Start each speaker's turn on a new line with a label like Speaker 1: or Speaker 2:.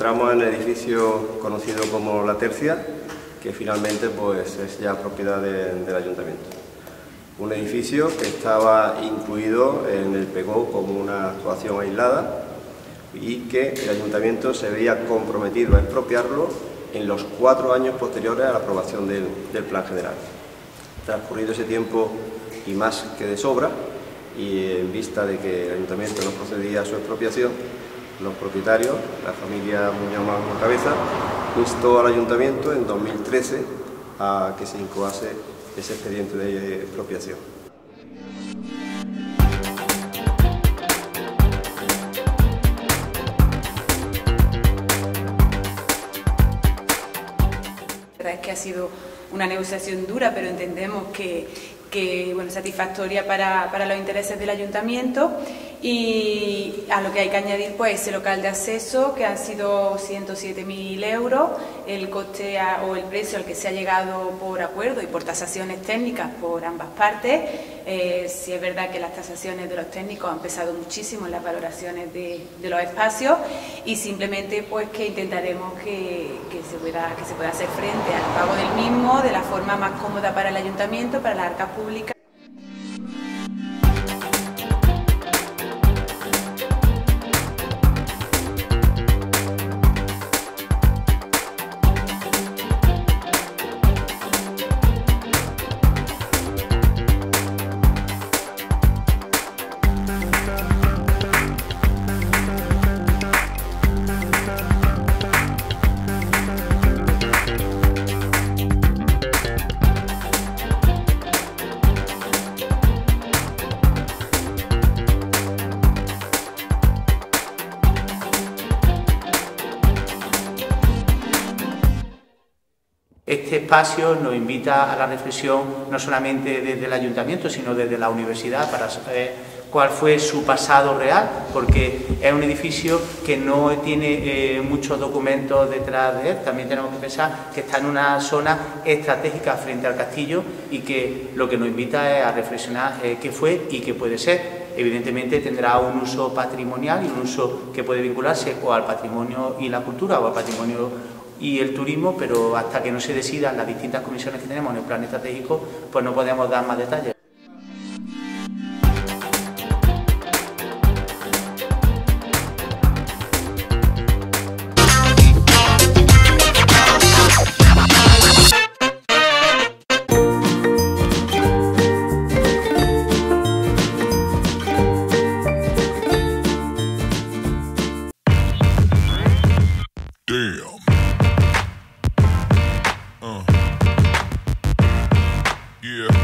Speaker 1: encontramos en el edificio conocido como La Tercia, que finalmente pues, es ya propiedad del Ayuntamiento. Un edificio que estaba incluido en el PEGO como una actuación aislada y que el Ayuntamiento se veía comprometido a expropiarlo en los 4 años posteriores a la aprobación del Plan General. Transcurrido ese tiempo y más que de sobra, y en vista de que el Ayuntamiento no procedía a su expropiación, los propietarios, la familia Muñoz Magno Cabeza, instó al Ayuntamiento en 2013 a que se incoase ese expediente de expropiación.
Speaker 2: La verdad es que ha sido una negociación dura, pero entendemos que bueno, satisfactoria para los intereses del Ayuntamiento, y a lo que hay que añadir pues ese local de acceso, que han sido 107.000 euros, el coste o el precio al que se ha llegado por acuerdo y por tasaciones técnicas por ambas partes. Sí es verdad que las tasaciones de los técnicos han pesado muchísimo en las valoraciones de los espacios, y simplemente pues que intentaremos que se pueda hacer frente al pago del mismo de la forma más cómoda para el Ayuntamiento, para las arcas públicas.
Speaker 3: Este espacio nos invita a la reflexión no solamente desde el Ayuntamiento, sino desde la universidad, para saber cuál fue su pasado real, porque es un edificio que no tiene muchos documentos detrás de él. También tenemos que pensar que está en una zona estratégica frente al castillo, y que lo que nos invita es a reflexionar qué fue y qué puede ser. Evidentemente tendrá un uso patrimonial y un uso que puede vincularse o al patrimonio y la cultura o al patrimonio y el turismo, pero hasta que no se decidan las distintas comisiones que tenemos en el plan estratégico, pues no podemos dar más detalles.
Speaker 4: Damn. Yeah.